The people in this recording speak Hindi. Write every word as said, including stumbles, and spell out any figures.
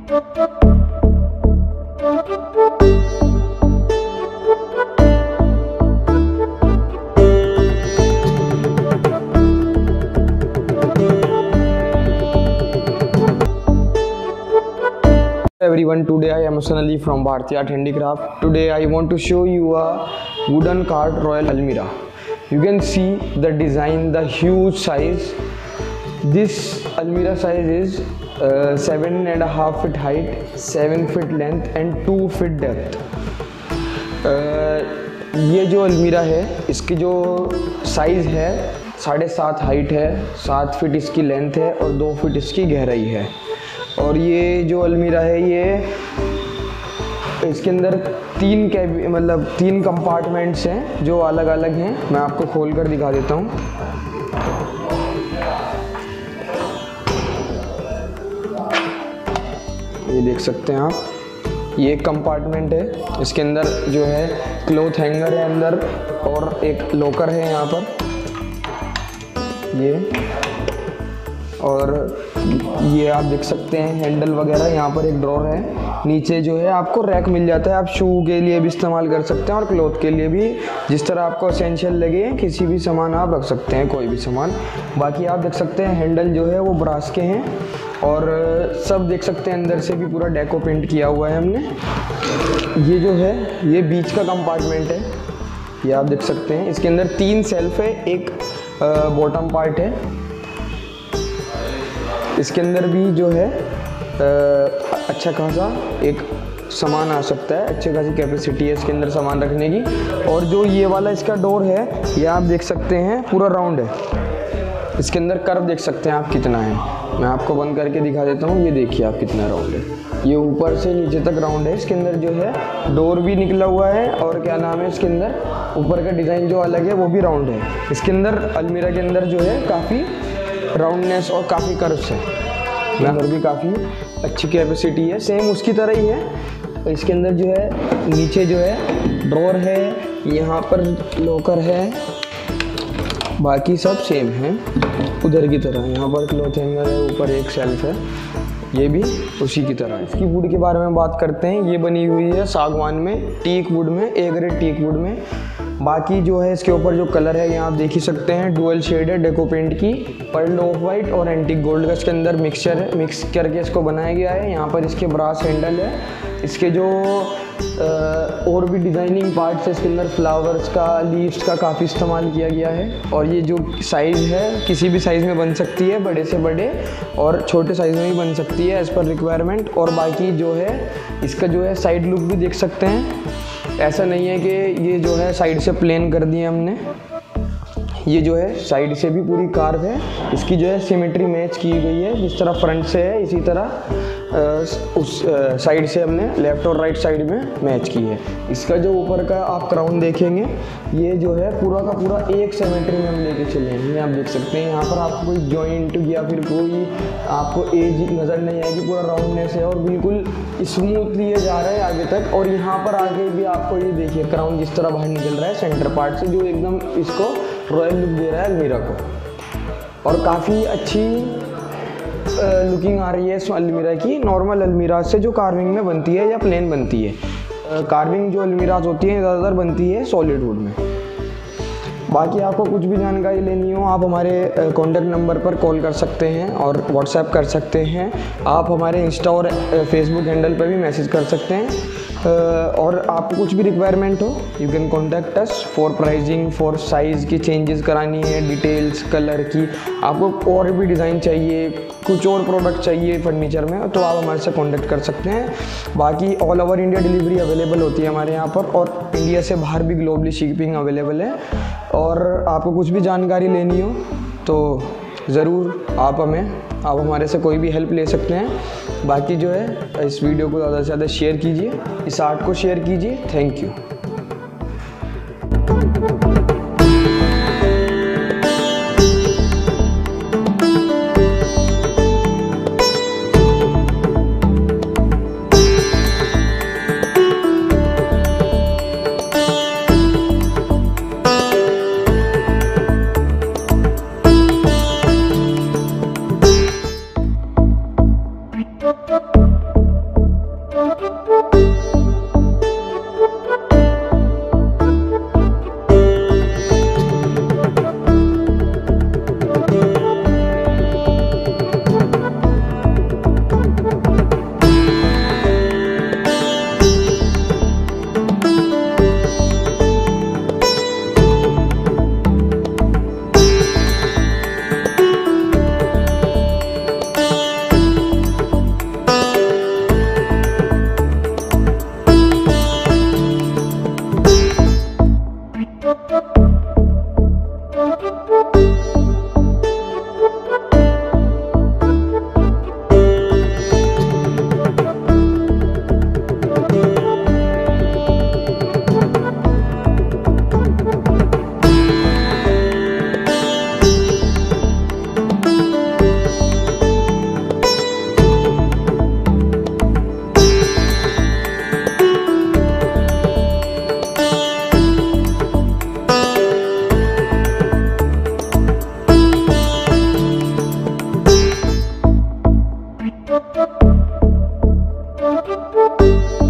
Everyone, today I am Hasan Ali from Bharti Art Handicraft. Today I want to show you a wooden cart Royal Almirah. You can see the design, the huge size. This Almirah size is uh, seven and a half feet height, seven feet length and two feet depth. uh, ये जो अलमीरा है इसकी जो साइज़ है साढ़े सात हाइट है, सात फीट इसकी लेंथ है और दो फीट इसकी गहराई है। और ये जो अलमीरा है ये इसके अंदर तीन कैब मतलब तीन कंपार्टमेंट्स हैं जो अलग अलग हैं। मैं आपको खोल कर दिखा देता हूँ। ये देख सकते हैं आप, ये एक कंपार्टमेंट है। इसके अंदर जो है क्लॉथ हैंगर है अंदर और एक लॉकर है यहाँ पर ये। और ये आप देख सकते हैं हैंडल वगैरह, यहाँ पर एक ड्रॉर है। नीचे जो है आपको रैक मिल जाता है, आप शू के लिए भी इस्तेमाल कर सकते हैं और क्लॉथ के लिए भी, जिस तरह आपको एसेंशियल लगे किसी भी सामान आप रख सकते हैं, कोई भी सामान। बाकी आप देख सकते हैं हैंडल जो है वो ब्रास के हैं और सब देख सकते हैं अंदर से भी पूरा डेको पेंट किया हुआ है हमने। ये जो है ये बीच का कंपार्टमेंट है, ये आप देख सकते हैं। इसके अंदर तीन सेल्फ है, एक बॉटम पार्ट है। इसके अंदर भी जो है आ, अच्छा खासा एक सामान आ सकता है, अच्छी खासी कैपेसिटी है इसके अंदर सामान रखने की। और जो ये वाला इसका डोर है ये आप देख सकते हैं पूरा राउंड है। इसके अंदर कर्व देख सकते हैं आप कितना है, मैं आपको बंद करके दिखा देता हूँ। ये देखिए आप कितना राउंड है, ये ऊपर से नीचे तक राउंड है। इसके अंदर जो है डोर भी निकला हुआ है और क्या नाम है इसके अंदर ऊपर का डिज़ाइन जो अलग है वो भी राउंड है। इसके अंदर अलमीरा के अंदर जो है काफ़ी राउंडनेस और काफ़ी कर्व्स है, अंदर भी काफ़ी अच्छी कैपेसिटी है, सेम उसकी तरह ही है। इसके अंदर जो है नीचे जो है ड्रॉर है, यहाँ पर लॉकर है, बाकी सब सेम है उधर की तरह। यहाँ पर क्लॉथ हैंगर है, ऊपर एक शेल्फ है, ये भी उसी की तरह। इसकी वुड के बारे में बात करते हैं। ये बनी हुई है सागवान में, टीक वुड में, ए ग्रेड टीक वुड में। बाकी जो है इसके ऊपर जो कलर है यहाँ आप देख ही सकते हैं, डुअल शेड है डेको पेंट की, पर्ल ऑफ वाइट और एंटीक गोल्ड का इसके अंदर मिक्सचर है, मिक्स करके इसको बनाया गया है। यहाँ पर इसके ब्रास हैंडल है। इसके जो आ, और भी डिज़ाइनिंग पार्ट्स है इसके अंदर, फ्लावर्स का, लीव्स का काफ़ी इस्तेमाल किया गया है। और ये जो साइज़ है किसी भी साइज़ में बन सकती है, बड़े से बड़े और छोटे साइज़ में भी बन सकती है एज़ पर रिक्वायरमेंट। और बाकी जो है इसका जो है साइड लुक भी देख सकते हैं, ऐसा नहीं है कि ये जो है साइड से प्लेन कर दिए हमने, ये जो है साइड से भी पूरी कार्व है। इसकी जो है सिमेट्री मैच की गई है, जिस तरह फ्रंट से है इसी तरह आ, उस आ, साइड से हमने लेफ़्ट और राइट साइड में मैच की है। इसका जो ऊपर का आप क्राउन देखेंगे ये जो है पूरा का पूरा एक सिमेट्री में हम लेके चले हैं। ये आप देख सकते हैं, यहाँ पर आपको कोई जॉइंट या फिर कोई आपको एज नज़र नहीं आएगी, पूरा राउंडनेस है और बिल्कुल स्मूथली ये जा रहा है आगे तक। और यहाँ पर आगे भी आपको ये देखिए क्राउन जिस तरह बाहर निकल रहा है सेंटर पार्ट से, जो एकदम इसको रॉयल लुक दे रहा है अलमीरा को। और काफ़ी अच्छी लुकिंग आ रही है इस अलमीरा की, नॉर्मल अलमीरा से जो कार्विंग में बनती है या प्लेन बनती है। कार्विंग जो अलमीराज होती है ज़्यादातर बनती है सॉलिड वुड में। बाकी आपको कुछ भी जानकारी लेनी हो आप हमारे कॉन्टैक्ट नंबर पर कॉल कर सकते हैं और व्हाट्सएप कर सकते हैं। आप हमारे इंस्टा और फेसबुक हैंडल पर भी मैसेज कर सकते हैं। और आपको कुछ भी रिक्वायरमेंट हो you can contact us for pricing, for size की चेंजेस करानी है, डिटेल्स कलर की, आपको और भी डिज़ाइन चाहिए, कुछ और प्रोडक्ट चाहिए फर्नीचर में, तो आप हमारे से कॉन्टैक्ट कर सकते हैं। बाकी all over India delivery available होती है हमारे यहाँ पर, और इंडिया से बाहर भी ग्लोबली शिपिंग अवेलेबल है। और आपको कुछ भी जानकारी लेनी हो तो ज़रूर आप हमें आप हमारे से कोई भी हेल्प ले सकते हैं। बाकी जो है इस वीडियो को ज़्यादा से ज़्यादा शेयर कीजिए, इस आर्ट को शेयर कीजिए। Thank you. Thank you. है।